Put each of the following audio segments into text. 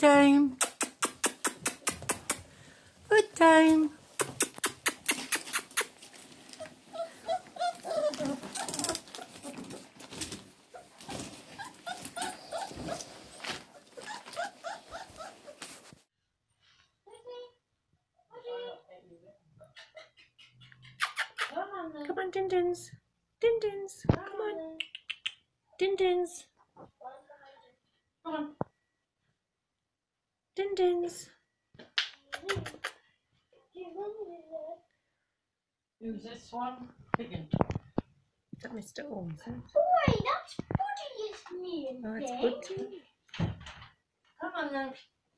time. Good time. Come on, Dindins. Dindins. Come on. Dindins. Come on. Dindins. Who's this one? Piggin. Is that Mr. Ormson? Oh wait, that's Buddy's name. Oh, it's Buddy. Come on then.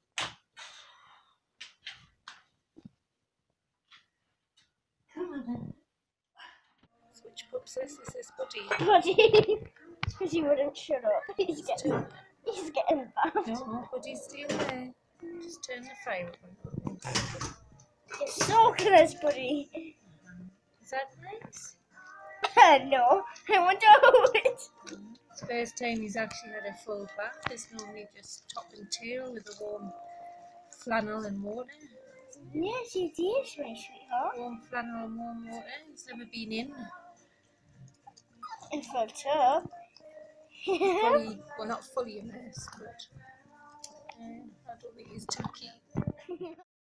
Come on then. Which pups is this? Is this Buddy? Buddy. Because he wouldn't shut up. He's getting bad. No, Buddy's still there. Just turn the fire on. You're so close, Buddy. Is that nice? No, I want to hold it. It's the first time he's actually had a full bath. It's normally just top and tail with a warm flannel and water. Yes, it is, my sweetheart. Warm flannel and warm water. He's never been in. In full tub. Fully, well, not fully immersed, but I don't think he's too keen.